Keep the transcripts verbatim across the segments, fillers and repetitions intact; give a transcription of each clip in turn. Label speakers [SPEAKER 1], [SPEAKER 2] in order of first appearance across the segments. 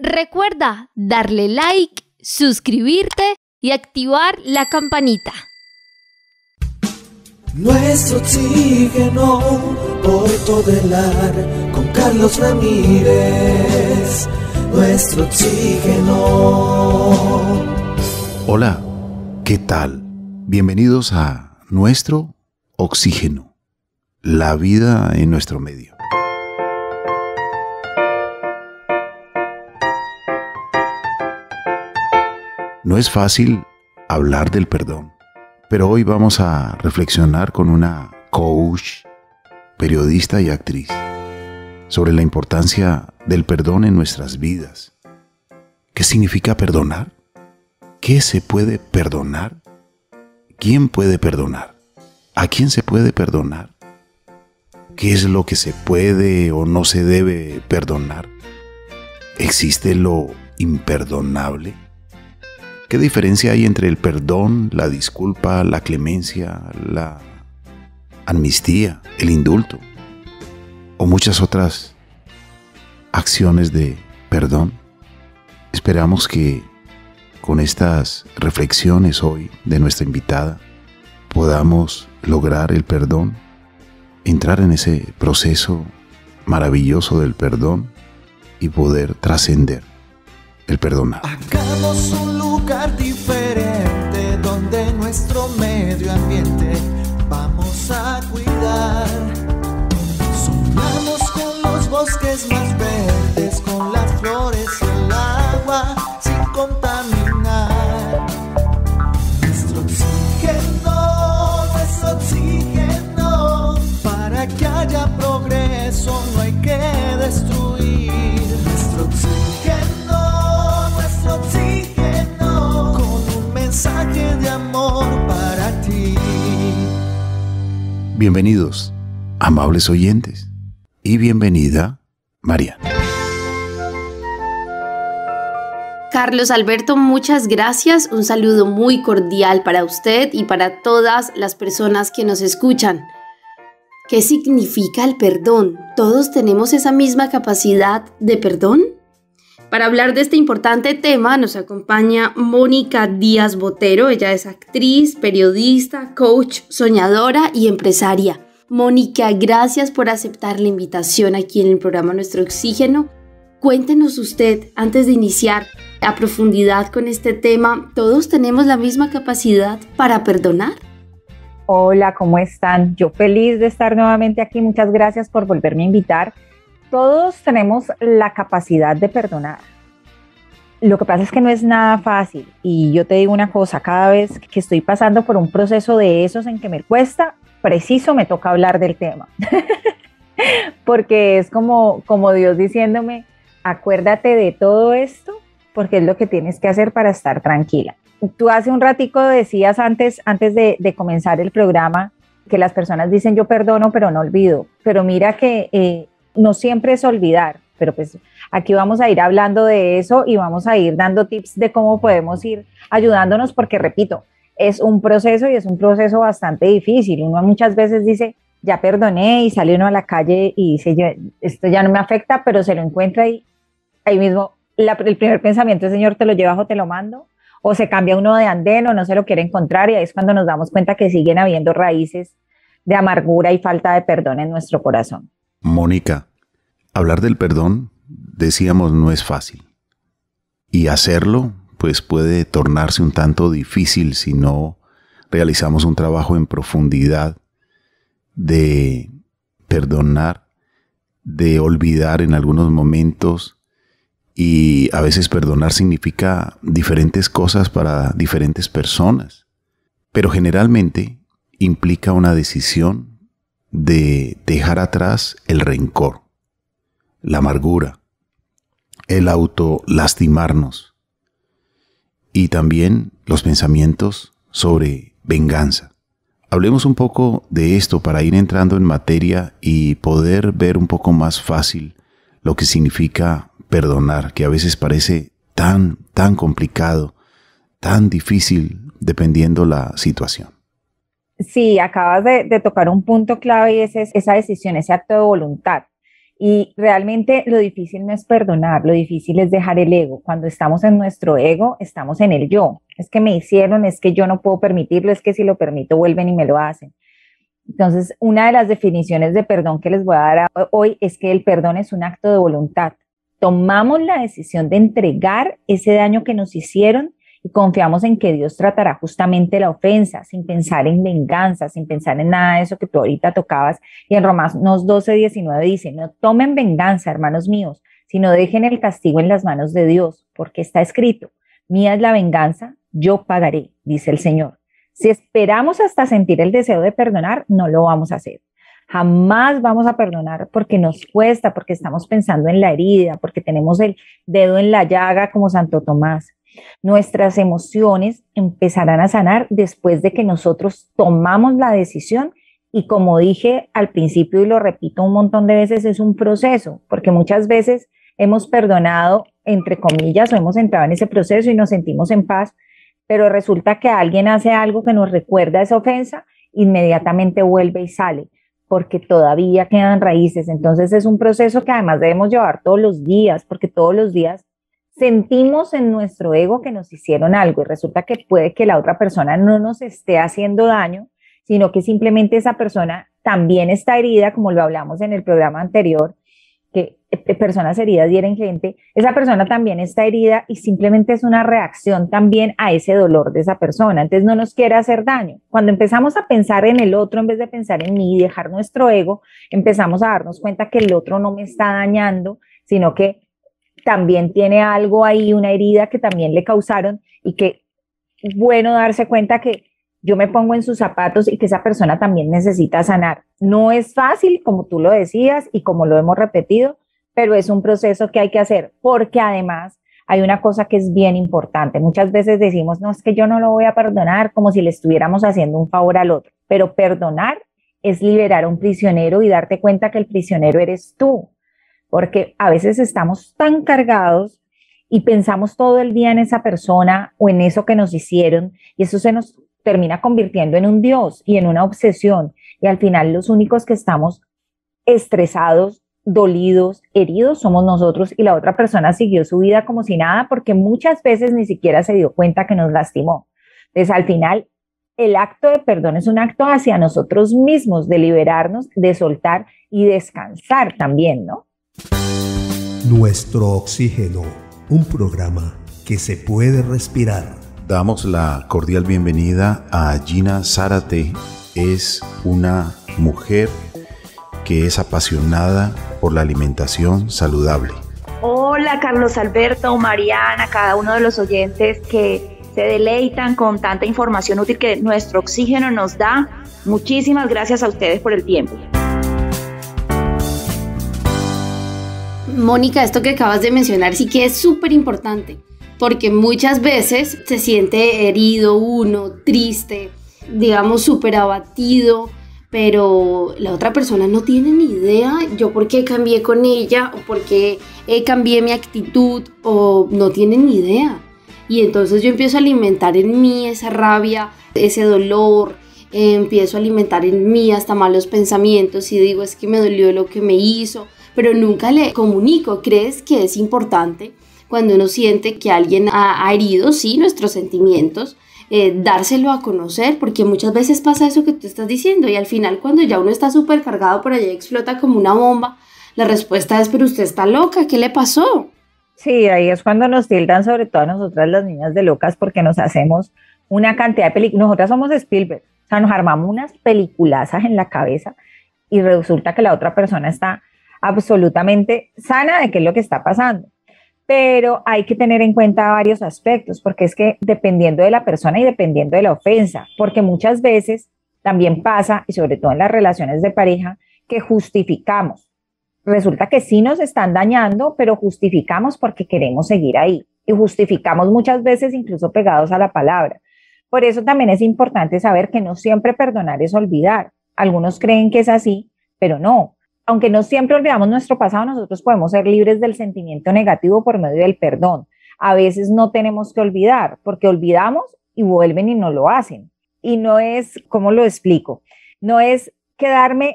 [SPEAKER 1] Recuerda darle like, suscribirte y activar la campanita.
[SPEAKER 2] Nuestro oxígeno por todo el ar con Carlos Ramírez. Nuestro oxígeno.
[SPEAKER 3] Hola, ¿qué tal? Bienvenidos a Nuestro Oxígeno, la vida en nuestro medio. No es fácil hablar del perdón, pero hoy vamos a reflexionar con una coach, periodista y actriz sobre la importancia del perdón en nuestras vidas. ¿Qué significa perdonar? ¿Qué se puede perdonar? ¿Quién puede perdonar? ¿A quién se puede perdonar? ¿Qué es lo que se puede o no se debe perdonar? ¿Existe lo imperdonable? ¿Qué diferencia hay entre el perdón, la disculpa, la clemencia, la amnistía, el indulto o muchas otras acciones de perdón? Esperamos que con estas reflexiones hoy de nuestra invitada podamos lograr el perdón, entrar en ese proceso maravilloso del perdón y poder trascender el perdonar.
[SPEAKER 2] Hagamos un lugar diferente donde nuestro medio ambiente vamos a cuidar. Sumamos con los bosques más verdes, con las flores y el agua, sin contaminar. Nuestro oxígeno, nuestro oxígeno, para que haya progreso no hay que destruir. Nuestro oxígeno, nuestro oxígeno, con un mensaje de amor para ti.
[SPEAKER 3] Bienvenidos, amables oyentes, y bienvenida, Mariana.
[SPEAKER 4] Carlos Alberto, muchas gracias. Un saludo muy cordial para usted y para todas las personas que nos escuchan. ¿Qué significa el perdón? ¿Todos tenemos esa misma capacidad de perdón? Para hablar de este importante tema nos acompaña Mónica Díaz Botero. Ella es actriz, periodista, coach, soñadora y empresaria. Mónica, gracias por aceptar la invitación aquí en el programa Nuestro Oxígeno. Cuéntenos usted, antes de iniciar a profundidad con este tema, ¿todos tenemos la misma capacidad para perdonar?
[SPEAKER 5] Hola, ¿cómo están? Yo feliz de estar nuevamente aquí. Muchas gracias por volverme a invitar. Todos tenemos la capacidad de perdonar. Lo que pasa es que no es nada fácil. Y yo te digo una cosa, cada vez que estoy pasando por un proceso de esos en que me cuesta, preciso me toca hablar del tema. Porque es como, como Dios diciéndome, acuérdate de todo esto, porque es lo que tienes que hacer para estar tranquila. Tú hace un ratico decías antes, antes de, de comenzar el programa que las personas dicen yo perdono pero no olvido, pero mira que eh, no siempre es olvidar, pero pues aquí vamos a ir hablando de eso y vamos a ir dando tips de cómo podemos ir ayudándonos porque repito, es un proceso y es un proceso bastante difícil. Uno muchas veces dice ya perdoné y sale uno a la calle y dice yo, esto ya no me afecta, pero se lo encuentra y ahí mismo la, el primer pensamiento es Señor te lo llevas o te lo mando. O se cambia uno de andén o no se lo quiere encontrar y ahí es cuando nos damos cuenta que siguen habiendo raíces de amargura y falta de perdón en nuestro corazón.
[SPEAKER 3] Mónica, hablar del perdón, decíamos, no es fácil. Y hacerlo, pues puede tornarse un tanto difícil si no realizamos un trabajo en profundidad de perdonar, de olvidar en algunos momentos. Y a veces perdonar significa diferentes cosas para diferentes personas, pero generalmente implica una decisión de dejar atrás el rencor, la amargura, el autolastimarnos y también los pensamientos sobre venganza. Hablemos un poco de esto para ir entrando en materia y poder ver un poco más fácil lo que significa perdonar, que a veces parece tan, tan complicado, tan difícil dependiendo la situación.
[SPEAKER 5] Sí, acabas de, de tocar un punto clave y ese es esa decisión, ese acto de voluntad. Y realmente lo difícil no es perdonar, lo difícil es dejar el ego. Cuando estamos en nuestro ego, estamos en el yo. Es que me hicieron, es que yo no puedo permitirlo, es que si lo permito vuelven y me lo hacen. Entonces, una de las definiciones de perdón que les voy a dar a- hoy es que el perdón es un acto de voluntad. Tomamos la decisión de entregar ese daño que nos hicieron y confiamos en que Dios tratará justamente la ofensa, sin pensar en venganza, sin pensar en nada de eso que tú ahorita tocabas. Y en Romanos doce, diecinueve dice, no tomen venganza, hermanos míos, sino dejen el castigo en las manos de Dios, porque está escrito, mía es la venganza, yo pagaré, dice el Señor. Si esperamos hasta sentir el deseo de perdonar, no lo vamos a hacer. Jamás vamos a perdonar porque nos cuesta, porque estamos pensando en la herida, porque tenemos el dedo en la llaga como Santo Tomás. Nuestras emociones empezarán a sanar después de que nosotros tomamos la decisión y, como dije al principio y lo repito un montón de veces, es un proceso, porque muchas veces hemos perdonado, entre comillas, o hemos entrado en ese proceso y nos sentimos en paz, pero resulta que alguien hace algo que nos recuerda esa ofensa, inmediatamente vuelve y sale, porque todavía quedan raíces. Entonces es un proceso que además debemos llevar todos los días, porque todos los días sentimos en nuestro ego que nos hicieron algo y resulta que puede que la otra persona no nos esté haciendo daño, sino que simplemente esa persona también está herida, como lo hablamos en el programa anterior, que personas heridas hieren gente, esa persona también está herida y simplemente es una reacción también a ese dolor de esa persona, entonces no nos quiere hacer daño. Cuando empezamos a pensar en el otro en vez de pensar en mí y dejar nuestro ego, empezamos a darnos cuenta que el otro no me está dañando, sino que también tiene algo ahí, una herida que también le causaron y que es bueno darse cuenta que yo me pongo en sus zapatos y que esa persona también necesita sanar. No es fácil, como tú lo decías y como lo hemos repetido, pero es un proceso que hay que hacer, porque además hay una cosa que es bien importante. Muchas veces decimos, no, es que yo no lo voy a perdonar, como si le estuviéramos haciendo un favor al otro, pero perdonar es liberar a un prisionero y darte cuenta que el prisionero eres tú, porque a veces estamos tan cargados y pensamos todo el día en esa persona o en eso que nos hicieron y eso se nos termina convirtiendo en un Dios y en una obsesión y al final los únicos que estamos estresados, dolidos, heridos somos nosotros y la otra persona siguió su vida como si nada porque muchas veces ni siquiera se dio cuenta que nos lastimó. Entonces al final el acto de perdón es un acto hacia nosotros mismos, de liberarnos, de soltar y descansar también, ¿no?
[SPEAKER 6] Nuestro oxígeno, un programa que se puede respirar.
[SPEAKER 3] Damos la cordial bienvenida a Gina Zárate. Es una mujer que es apasionada por la alimentación saludable.
[SPEAKER 7] Hola Carlos Alberto, Mariana, cada uno de los oyentes que se deleitan con tanta información útil que nuestro oxígeno nos da. Muchísimas gracias a ustedes por el tiempo.
[SPEAKER 4] Mónica, esto que acabas de mencionar sí que es súper importante, porque muchas veces se siente herido uno, triste, digamos súper abatido, pero la otra persona no tiene ni idea yo por qué cambié con ella o por qué eh, cambié mi actitud o no tiene ni idea. Y entonces yo empiezo a alimentar en mí esa rabia, ese dolor, eh, empiezo a alimentar en mí hasta malos pensamientos y digo es que me dolió lo que me hizo, pero nunca le comunico. ¿Crees que es importante cuando uno siente que alguien ha, ha herido, sí, nuestros sentimientos, eh, dárselo a conocer? Porque muchas veces pasa eso que tú estás diciendo y al final cuando ya uno está súper cargado por allá y explota como una bomba, la respuesta es, pero usted está loca, ¿qué le pasó?
[SPEAKER 5] Sí, ahí es cuando nos tildan, sobre todo a nosotras las niñas, de locas porque nos hacemos una cantidad de películas. Nosotras somos Spielberg, o sea, nos armamos unas peliculazas en la cabeza y resulta que la otra persona está absolutamente sana de qué es lo que está pasando. Pero hay que tener en cuenta varios aspectos, porque es que dependiendo de la persona y dependiendo de la ofensa, porque muchas veces también pasa, y sobre todo en las relaciones de pareja, que justificamos. Resulta que sí nos están dañando, pero justificamos porque queremos seguir ahí. Y justificamos muchas veces incluso pegados a la palabra. Por eso también es importante saber que no siempre perdonar es olvidar. Algunos creen que es así, pero no. Aunque no siempre olvidamos nuestro pasado, nosotros podemos ser libres del sentimiento negativo por medio del perdón. A veces no tenemos que olvidar, porque olvidamos y vuelven y no lo hacen. Y no es, ¿cómo lo explico? No es quedarme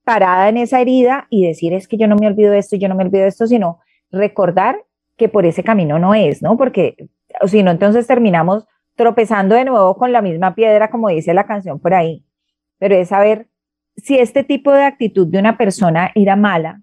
[SPEAKER 5] parada en esa herida y decir es que yo no me olvido de esto, yo no me olvido de esto, sino recordar que por ese camino no es, ¿no? Porque o si no, entonces terminamos tropezando de nuevo con la misma piedra, como dice la canción por ahí. Pero es saber si este tipo de actitud de una persona era mala.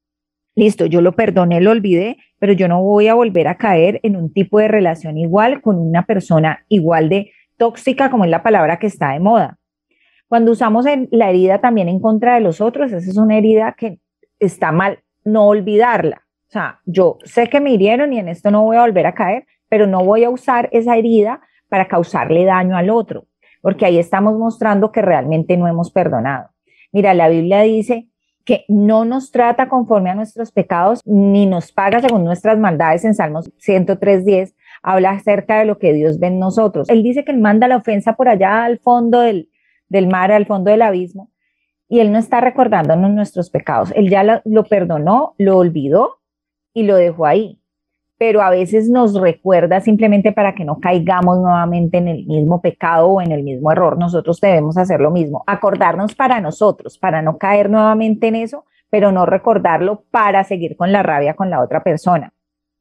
[SPEAKER 5] Listo, yo lo perdoné, lo olvidé, pero yo no voy a volver a caer en un tipo de relación igual con una persona igual de tóxica, como es la palabra que está de moda. Cuando usamos la herida también en contra de los otros, esa es una herida que está mal no olvidarla. O sea, yo sé que me hirieron y en esto no voy a volver a caer, pero no voy a usar esa herida para causarle daño al otro, porque ahí estamos mostrando que realmente no hemos perdonado. Mira, la Biblia dice que no nos trata conforme a nuestros pecados, ni nos paga según nuestras maldades. En Salmos ciento tres, diez, habla acerca de lo que Dios ve en nosotros. Él dice que Él manda la ofensa por allá al fondo del, del mar, al fondo del abismo, y Él no está recordándonos nuestros pecados. Él ya lo, lo perdonó, lo olvidó y lo dejó ahí. Pero a veces nos recuerda simplemente para que no caigamos nuevamente en el mismo pecado o en el mismo error. Nosotros debemos hacer lo mismo, acordarnos para nosotros, para no caer nuevamente en eso, pero no recordarlo para seguir con la rabia con la otra persona.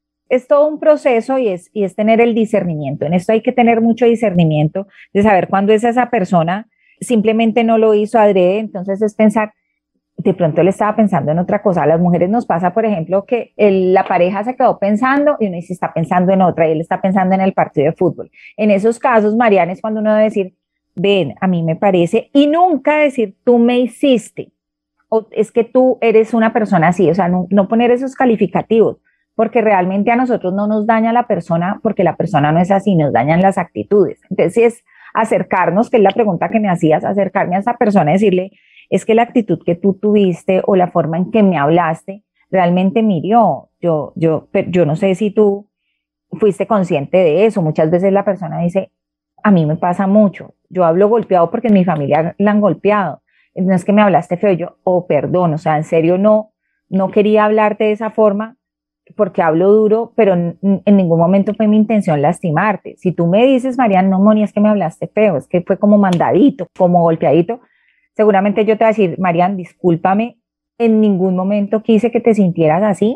[SPEAKER 5] Es todo un proceso y es, y es tener el discernimiento. En esto hay que tener mucho discernimiento de saber cuándo es esa persona, simplemente no lo hizo adrede, entonces es pensar, de pronto él estaba pensando en otra cosa. A las mujeres nos pasa, por ejemplo, que el, la pareja se quedó pensando y uno dice, está pensando en otra y él está pensando en el partido de fútbol. En esos casos, Mariana, es cuando uno debe decir, ven, a mí me parece, y nunca decir, tú me hiciste, o es que tú eres una persona así, o sea, no, no poner esos calificativos, porque realmente a nosotros no nos daña la persona, porque la persona no es así, nos dañan las actitudes. Entonces, si es acercarnos, que es la pregunta que me hacías, acercarme a esa persona y decirle, es que la actitud que tú tuviste o la forma en que me hablaste realmente me hirió. Yo, yo, yo no sé si tú fuiste consciente de eso. Muchas veces la persona dice, a mí me pasa mucho. Yo hablo golpeado porque en mi familia la han golpeado. No es que me hablaste feo, yo, oh, perdón, o sea, en serio no, no quería hablarte de esa forma porque hablo duro, pero en, en ningún momento fue mi intención lastimarte. Si tú me dices, Mariana, no, Moni, es que me hablaste feo, es que fue como mandadito, como golpeadito, seguramente yo te voy a decir, Mariana, discúlpame, en ningún momento quise que te sintieras así,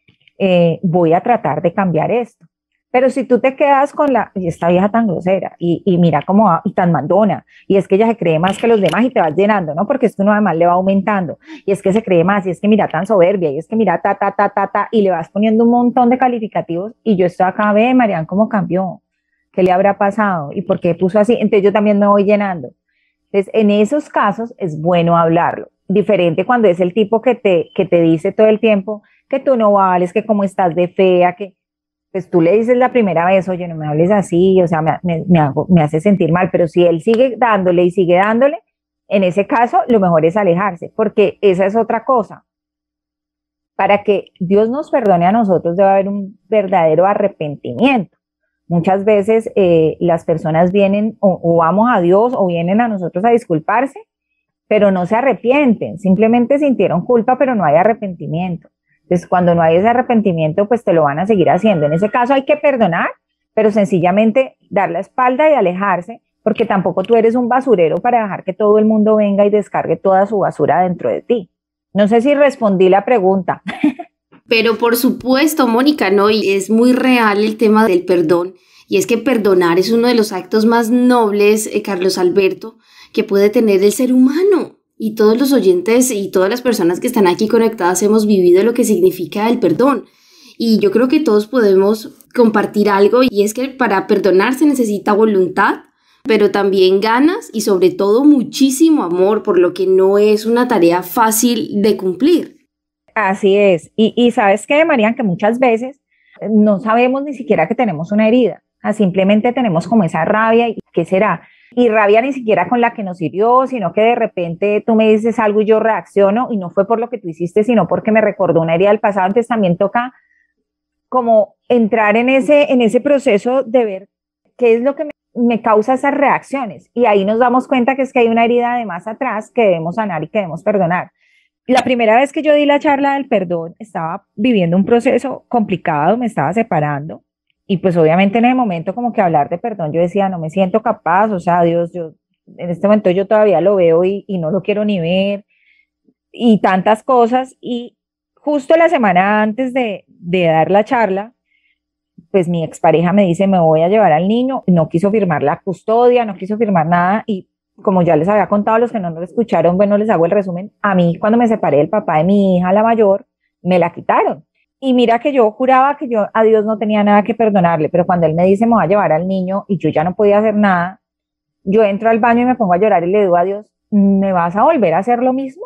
[SPEAKER 5] eh, voy a tratar de cambiar esto. Pero si tú te quedas con la, y esta vieja tan grosera, y, y mira cómo va, y tan mandona, y es que ella se cree más que los demás y te vas llenando, ¿no? Porque esto no además le va aumentando, y es que se cree más, y es que mira tan soberbia, y es que mira ta, ta, ta, ta, ta, y le vas poniendo un montón de calificativos, y yo estoy acá, ve, Mariana, ¿cómo cambió? ¿Qué le habrá pasado? ¿Y por qué puso así? Entonces yo también me voy llenando. Entonces, en esos casos es bueno hablarlo. Diferente cuando es el tipo que te, que te dice todo el tiempo que tú no vales, que cómo estás de fea, que pues tú le dices la primera vez, oye, no me hables así, o sea, me, me, me, hago, me hace sentir mal, pero si él sigue dándole y sigue dándole, en ese caso lo mejor es alejarse, porque esa es otra cosa. Para que Dios nos perdone a nosotros debe haber un verdadero arrepentimiento. Muchas veces eh, las personas vienen o, o vamos a Dios o vienen a nosotros a disculparse, pero no se arrepienten, simplemente sintieron culpa, pero no hay arrepentimiento. Entonces, cuando no hay ese arrepentimiento, pues te lo van a seguir haciendo. En ese caso hay que perdonar, pero sencillamente dar la espalda y alejarse, porque tampoco tú eres un basurero para dejar que todo el mundo venga y descargue toda su basura dentro de ti. No sé si respondí la pregunta.
[SPEAKER 4] Pero por supuesto, Mónica, ¿no? Y es muy real el tema del perdón. Y es que perdonar es uno de los actos más nobles, eh, Carlos Alberto, que puede tener el ser humano. Y todos los oyentes y todas las personas que están aquí conectadas hemos vivido lo que significa el perdón. Y yo creo que todos podemos compartir algo, y es que para perdonar se necesita voluntad, pero también ganas y sobre todo muchísimo amor, por lo que no es una tarea fácil de cumplir.
[SPEAKER 5] Así es. Y, y sabes qué, Mariana, que muchas veces no sabemos ni siquiera que tenemos una herida. Ah, simplemente tenemos como esa rabia, ¿y qué será? Y rabia ni siquiera con la que nos hirió, sino que de repente tú me dices algo y yo reacciono, y no fue por lo que tú hiciste, sino porque me recordó una herida del pasado. Entonces también toca como entrar en ese, en ese proceso de ver qué es lo que me, me causa esas reacciones. Y ahí nos damos cuenta que es que hay una herida de más atrás que debemos sanar y que debemos perdonar. La primera vez que yo di la charla del perdón, estaba viviendo un proceso complicado, me estaba separando. Y pues obviamente en ese momento como que hablar de perdón, yo decía, no me siento capaz, o sea, Dios, yo en este momento yo todavía lo veo y, y no lo quiero ni ver. y tantas cosas. Y justo la semana antes de, de dar la charla, pues mi expareja me dice, me voy a llevar al niño, no quiso firmar la custodia, no quiso firmar nada, y como ya les había contado a los que no lo escucharon, bueno, les hago el resumen. A mí, cuando me separé del papá de mi hija, la mayor, me la quitaron. Y mira que yo juraba que yo a Dios no tenía nada que perdonarle, pero cuando él me dice, me voy a llevar al niño, y yo ya no podía hacer nada, yo entro al baño y me pongo a llorar y le digo a Dios, ¿me vas a volver a hacer lo mismo?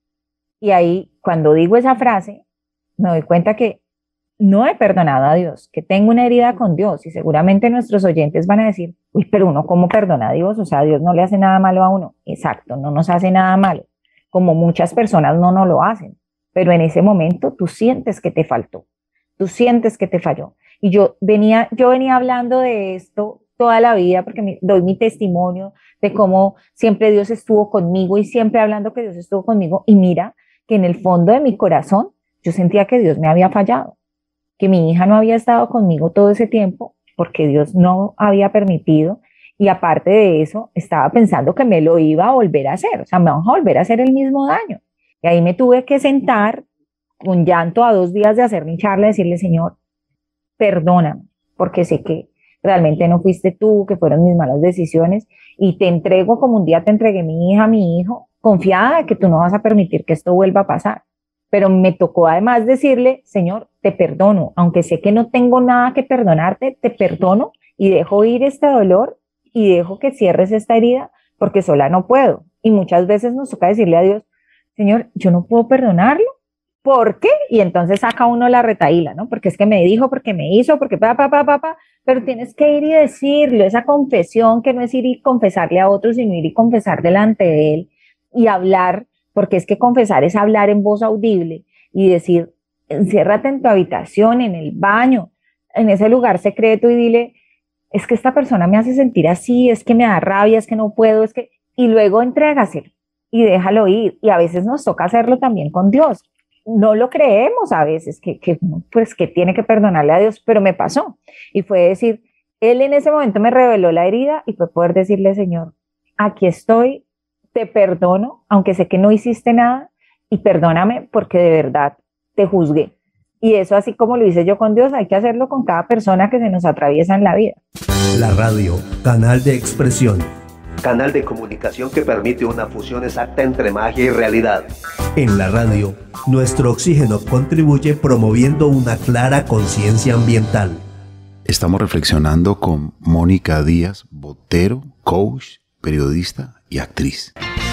[SPEAKER 5] Y ahí, cuando digo esa frase, me doy cuenta que no he perdonado a Dios, que tengo una herida con Dios, y seguramente nuestros oyentes van a decir, uy, pero uno ¿cómo perdona a Dios? O sea, Dios no le hace nada malo a uno. Exacto, no nos hace nada malo, como muchas personas no nos lo hacen, pero en ese momento tú sientes que te faltó, tú sientes que te falló. Y yo venía, yo venía hablando de esto toda la vida, porque me, doy mi testimonio de cómo siempre Dios estuvo conmigo y siempre hablando que Dios estuvo conmigo, y mira que en el fondo de mi corazón yo sentía que Dios me había fallado, que mi hija no había estado conmigo todo ese tiempo porque Dios no había permitido, y aparte de eso estaba pensando que me lo iba a volver a hacer, o sea, me vamos a volver a hacer el mismo daño. Y ahí me tuve que sentar con llanto a dos días de hacer mi charla y decirle, Señor, perdóname, porque sé que realmente no fuiste tú, que fueron mis malas decisiones, y te entrego como un día te entregué mi hija, mi hijo, confiada de que tú no vas a permitir que esto vuelva a pasar. Pero me tocó además decirle, Señor, te perdono, aunque sé que no tengo nada que perdonarte, te perdono y dejo ir este dolor y dejo que cierres esta herida, porque sola no puedo. Y muchas veces nos toca decirle a Dios, Señor, yo no puedo perdonarlo, ¿por qué? Y entonces saca uno la retaíla, ¿no? Porque es que me dijo, porque me hizo, porque pa, pa, pa, pa, pa, pero tienes que ir y decirlo, esa confesión que no es ir y confesarle a otros, sino ir y confesar delante de él y hablar, porque es que confesar es hablar en voz audible y decir, enciérrate en tu habitación, en el baño, en ese lugar secreto, y dile, es que esta persona me hace sentir así, es que me da rabia, es que no puedo, es que, y luego entrégaselo y déjalo ir. Y a veces nos toca hacerlo también con Dios. No lo creemos a veces, que, que, pues, que tiene que perdonarle a Dios, pero me pasó. Y fue decir, Él en ese momento me reveló la herida, y fue poder decirle, Señor, aquí estoy, te perdono, aunque sé que no hiciste nada, y perdóname porque de verdad te juzgué. Y eso, así como lo hice yo con Dios, hay que hacerlo con cada persona que se nos atraviesa en la vida.
[SPEAKER 6] La radio, canal de expresión. Canal de comunicación que permite una fusión exacta entre magia y realidad. En la radio, nuestro oxígeno contribuye promoviendo una clara conciencia ambiental.
[SPEAKER 3] Estamos reflexionando con Mónica Díaz Botero, coach, periodista y actriz.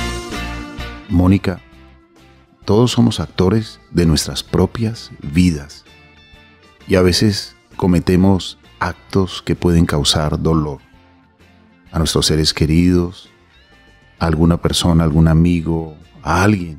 [SPEAKER 3] Mónica, todos somos actores de nuestras propias vidas y a veces cometemos actos que pueden causar dolor a nuestros seres queridos, a alguna persona, a algún amigo, a alguien.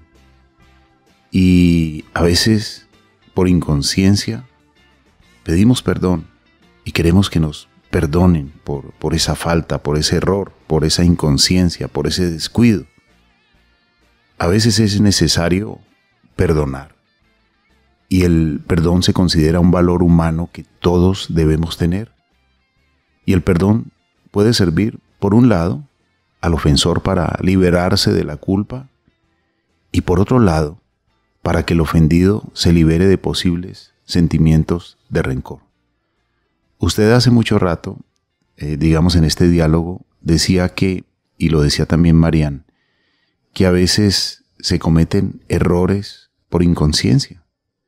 [SPEAKER 3] Y a veces, por inconsciencia, pedimos perdón y queremos que nos perdonen por, por esa falta, por ese error, por esa inconsciencia, por ese descuido. A veces es necesario perdonar. Y el perdón se considera un valor humano que todos debemos tener. Y el perdón puede servir, por un lado, al ofensor para liberarse de la culpa, y por otro lado, para que el ofendido se libere de posibles sentimientos de rencor. Usted hace mucho rato, eh, digamos en este diálogo, decía que, y lo decía también Marian, que a veces se cometen errores por inconsciencia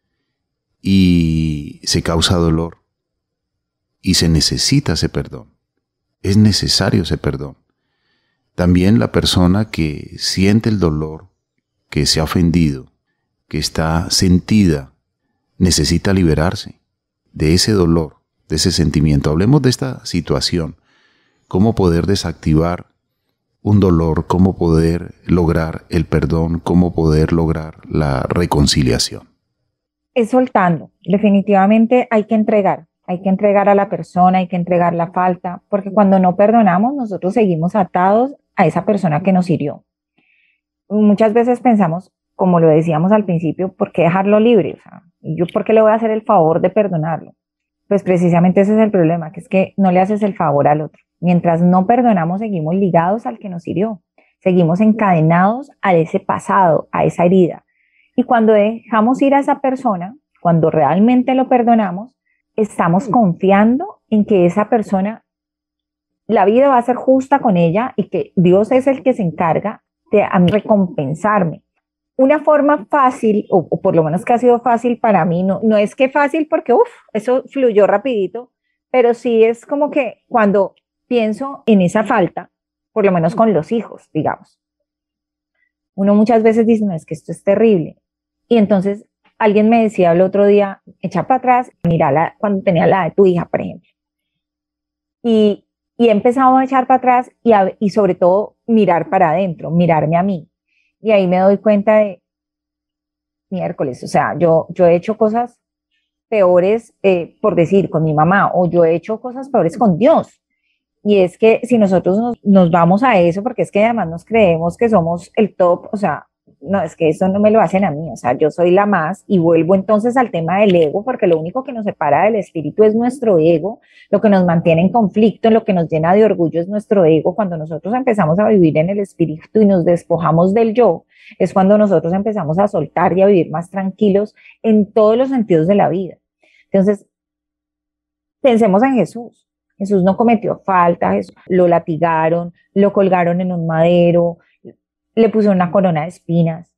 [SPEAKER 3] y se causa dolor y se necesita ese perdón. Es necesario ese perdón. También la persona que siente el dolor, que se ha ofendido, que está sentida, necesita liberarse de ese dolor, de ese sentimiento. Hablemos de esta situación, cómo poder desactivar un dolor, cómo poder lograr el perdón, cómo poder lograr la reconciliación.
[SPEAKER 5] Es soltando, definitivamente hay que entregar. Hay que entregar a la persona, hay que entregar la falta, porque cuando no perdonamos, nosotros seguimos atados a esa persona que nos hirió. Muchas veces pensamos, como lo decíamos al principio, ¿por qué dejarlo libre? O sea, ¿yo por qué le voy a hacer el favor de perdonarlo? Pues precisamente ese es el problema, que es que no le haces el favor al otro. Mientras no perdonamos, seguimos ligados al que nos hirió. Seguimos encadenados a ese pasado, a esa herida. Y cuando dejamos ir a esa persona, cuando realmente lo perdonamos, estamos confiando en que esa persona, la vida va a ser justa con ella y que Dios es el que se encarga de recompensarme. Una forma fácil, o, o por lo menos que ha sido fácil para mí, no, no es que fácil porque uf, eso fluyó rapidito, pero sí es como que cuando pienso en esa falta, por lo menos con los hijos, digamos, uno muchas veces dice, no, es que esto es terrible. Y entonces alguien me decía el otro día, echa para atrás, mira la, cuando tenía la de tu hija, por ejemplo. Y, y he empezado a echar para atrás y, a, y sobre todo mirar para adentro, mirarme a mí. Y ahí me doy cuenta de, miércoles, o sea, yo, yo he hecho cosas peores, eh, por decir, con mi mamá, o yo he hecho cosas peores con Dios. Y es que si nosotros nos, nos vamos a eso, porque es que además nos creemos que somos el top, o sea, no, es que eso no me lo hacen a mí, o sea, yo soy la más, y vuelvo entonces al tema del ego, porque lo único que nos separa del espíritu es nuestro ego, lo que nos mantiene en conflicto, lo que nos llena de orgullo es nuestro ego. Cuando nosotros empezamos a vivir en el espíritu y nos despojamos del yo, es cuando nosotros empezamos a soltar y a vivir más tranquilos en todos los sentidos de la vida. Entonces, pensemos en Jesús. Jesús no cometió falta, Jesús, lo latigaron, lo colgaron en un madero, le puso una corona de espinas.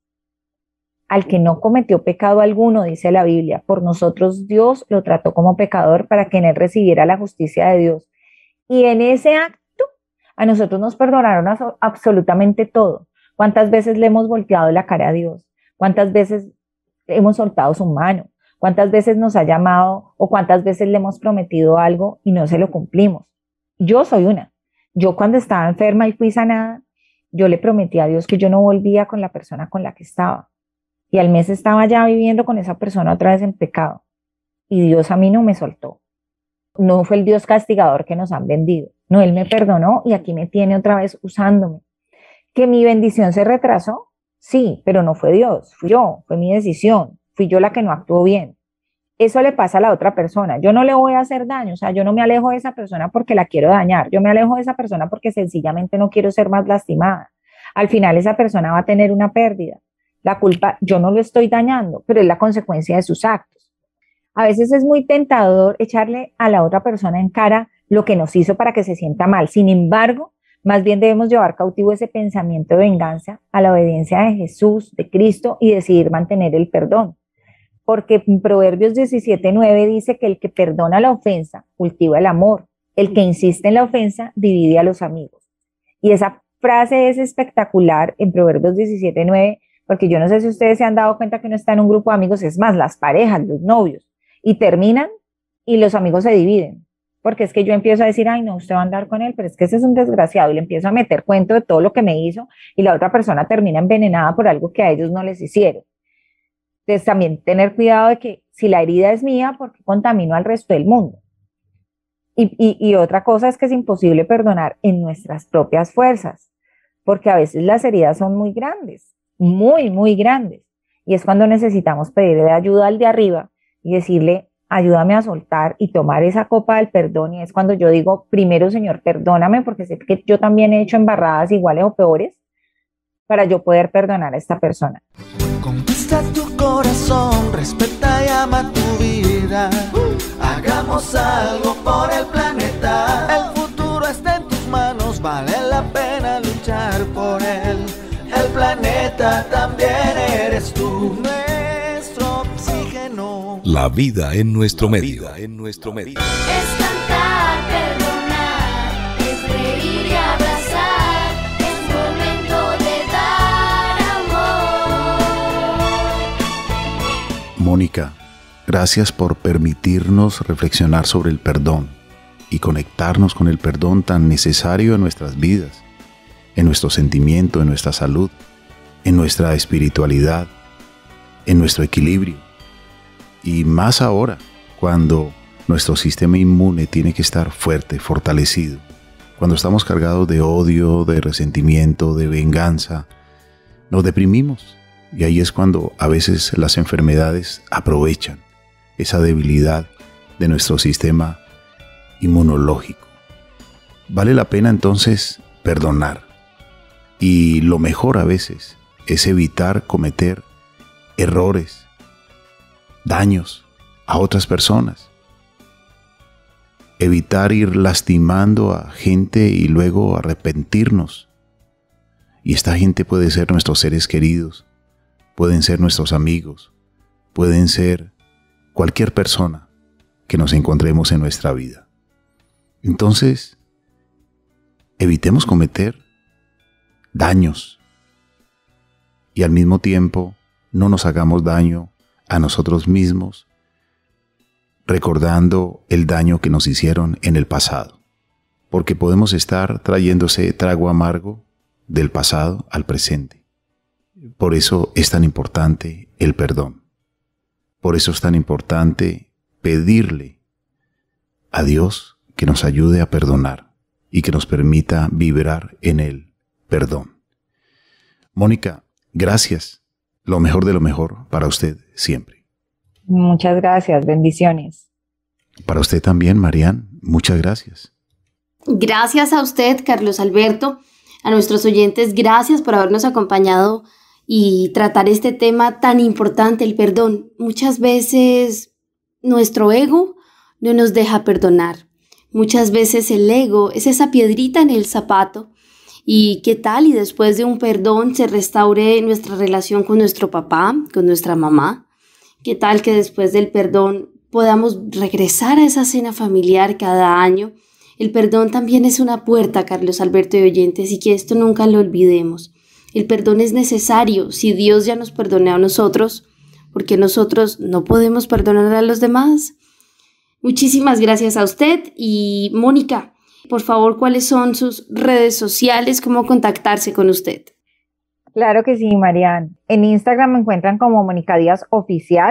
[SPEAKER 5] Al que no cometió pecado alguno, dice la Biblia, por nosotros Dios lo trató como pecador para que en él recibiera la justicia de Dios. Y en ese acto, a nosotros nos perdonaron a- absolutamente todo. ¿Cuántas veces le hemos volteado la cara a Dios? ¿Cuántas veces hemos soltado su mano? ¿Cuántas veces nos ha llamado o cuántas veces le hemos prometido algo y no se lo cumplimos? Yo soy una. Yo cuando estaba enferma y fui sanada, yo le prometí a Dios que yo no volvía con la persona con la que estaba. Y al mes estaba ya viviendo con esa persona otra vez en pecado. Y Dios a mí no me soltó. No fue el Dios castigador que nos han vendido. No, Él me perdonó y aquí me tiene otra vez usándome. ¿Que mi bendición se retrasó? Sí, pero no fue Dios, fui yo, fue mi decisión. Fui yo la que no actuó bien. Eso le pasa a la otra persona. Yo no le voy a hacer daño, o sea, yo no me alejo de esa persona porque la quiero dañar. Yo me alejo de esa persona porque sencillamente no quiero ser más lastimada. Al final esa persona va a tener una pérdida. La culpa, yo no lo estoy dañando, pero es la consecuencia de sus actos. A veces es muy tentador echarle a la otra persona en cara lo que nos hizo para que se sienta mal. Sin embargo, más bien debemos llevar cautivo ese pensamiento de venganza a la obediencia de Jesús, de Cristo, y decidir mantener el perdón. Porque en Proverbios diecisiete nueve dice que el que perdona la ofensa cultiva el amor, el que insiste en la ofensa divide a los amigos. Y esa frase es espectacular en Proverbios diecisiete nueve, porque yo no sé si ustedes se han dado cuenta que uno está en un grupo de amigos, es más, las parejas, los novios, y terminan y los amigos se dividen. Porque es que yo empiezo a decir, ay no, usted va a andar con él, pero es que ese es un desgraciado, y le empiezo a meter cuento de todo lo que me hizo, y la otra persona termina envenenada por algo que a ellos no les hicieron. Entonces también tener cuidado de que si la herida es mía, ¿por qué contamino al resto del mundo? Y, y, y otra cosa es que es imposible perdonar en nuestras propias fuerzas, porque a veces las heridas son muy grandes, muy, muy grandes. Y es cuando necesitamos pedirle ayuda al de arriba y decirle, ayúdame a soltar y tomar esa copa del perdón. Y es cuando yo digo, primero Señor, perdóname, porque sé que yo también he hecho embarradas iguales o peores, para yo poder perdonar a esta persona.
[SPEAKER 2] Conquista tu corazón, respeta y ama tu vida. Hagamos algo por el planeta. El futuro está en tus manos, vale la pena luchar por él. El planeta también eres tú, nuestro oxígeno.
[SPEAKER 8] La vida en nuestro medio. En nuestro medio.
[SPEAKER 1] Es cantar, perdonar, es reír y abrazar, es momento de dar amor.
[SPEAKER 3] Mónica, gracias por permitirnos reflexionar sobre el perdón y conectarnos con el perdón tan necesario en nuestras vidas, en nuestro sentimiento, en nuestra salud, en nuestra espiritualidad, en nuestro equilibrio. Y más ahora, cuando nuestro sistema inmune tiene que estar fuerte, fortalecido, cuando estamos cargados de odio, de resentimiento, de venganza, nos deprimimos. Y ahí es cuando a veces las enfermedades aprovechan esa debilidad de nuestro sistema inmunológico. Vale la pena entonces perdonar. Y lo mejor a veces es evitar cometer errores, daños a otras personas. Evitar ir lastimando a gente y luego arrepentirnos. Y esta gente puede ser nuestros seres queridos, pueden ser nuestros amigos, pueden ser cualquier persona que nos encontremos en nuestra vida. Entonces, evitemos cometer daños y al mismo tiempo no nos hagamos daño a nosotros mismos recordando el daño que nos hicieron en el pasado, porque podemos estar trayéndose trago amargo del pasado al presente. Por eso es tan importante el perdón. Por eso es tan importante pedirle a Dios que nos ayude a perdonar y que nos permita vibrar en el perdón. Mónica, gracias. Lo mejor de lo mejor para usted siempre.
[SPEAKER 5] Muchas gracias, bendiciones.
[SPEAKER 3] Para usted también, Marian, muchas gracias.
[SPEAKER 4] Gracias a usted, Carlos Alberto, a nuestros oyentes, gracias por habernos acompañado y tratar este tema tan importante, el perdón. Muchas veces nuestro ego no nos deja perdonar. Muchas veces el ego es esa piedrita en el zapato. ¿Y qué tal? Y después de un perdón se restaure nuestra relación con nuestro papá, con nuestra mamá. ¿Qué tal que después del perdón podamos regresar a esa cena familiar cada año? El perdón también es una puerta, Carlos Alberto y oyentes, y que esto nunca lo olvidemos. El perdón es necesario. Si Dios ya nos perdonó a nosotros, ¿por qué nosotros no podemos perdonar a los demás? Muchísimas gracias a usted. Y Mónica, por favor, ¿cuáles son sus redes sociales? ¿Cómo contactarse con usted?
[SPEAKER 5] Claro que sí, Marian. En Instagram me encuentran como Mónica Díaz Oficial,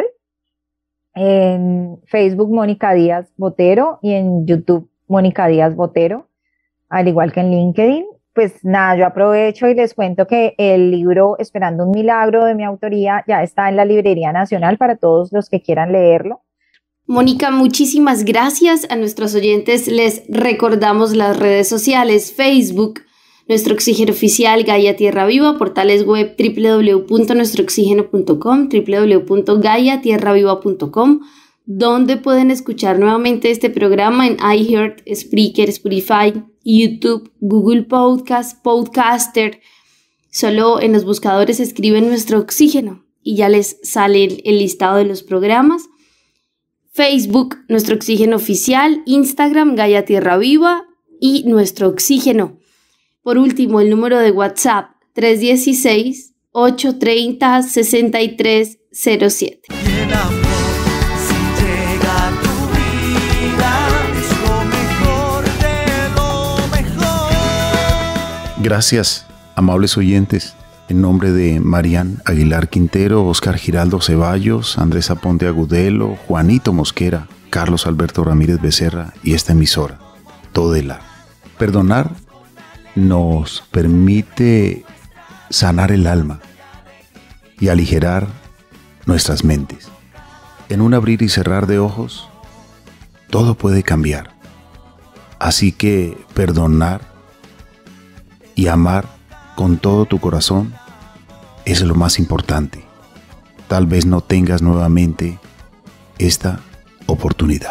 [SPEAKER 5] en Facebook Mónica Díaz Botero y en YouTube Mónica Díaz Botero, al igual que en LinkedIn. Pues nada, yo aprovecho y les cuento que el libro Esperando un Milagro de mi autoría ya está en la Librería Nacional para todos los que quieran leerlo.
[SPEAKER 4] Mónica, muchísimas gracias. A nuestros oyentes les recordamos las redes sociales: Facebook, Nuestro Oxígeno Oficial, Gaia Tierra Viva, portales web doble u doble u doble u punto nuestro oxígeno punto com, doble u doble u doble u punto gaia tierra viva punto com, donde pueden escuchar nuevamente este programa en iHeart, Spreaker, Spotify, YouTube, Google Podcast, Podcaster. Solo en los buscadores escriben Nuestro Oxígeno y ya les sale el listado de los programas. Facebook, Nuestro Oxígeno Oficial, Instagram, Gaia Tierra Viva y Nuestro Oxígeno. Por último, el número de WhatsApp tres uno seis, ocho tres cero, seis tres cero siete.
[SPEAKER 2] Y el amor, si llega a tu vida, es lo mejor de lo mejor.
[SPEAKER 3] Gracias, amables oyentes. En nombre de Marian Aguilar Quintero, Oscar Giraldo Ceballos, Andrés Aponte Agudelo, Juanito Mosquera, Carlos Alberto Ramírez Becerra y esta emisora, Todela. Perdonar nos permite sanar el alma y aligerar nuestras mentes. En un abrir y cerrar de ojos, todo puede cambiar. Así que perdonar y amar con todo tu corazón es lo más importante. Tal vez no tengas nuevamente esta oportunidad.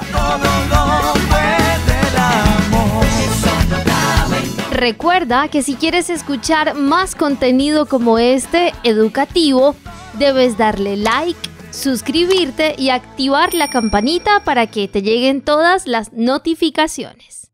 [SPEAKER 1] Recuerda que si quieres escuchar más contenido como este, educativo, debes darle like, suscribirte y activar la campanita para que te lleguen todas las notificaciones.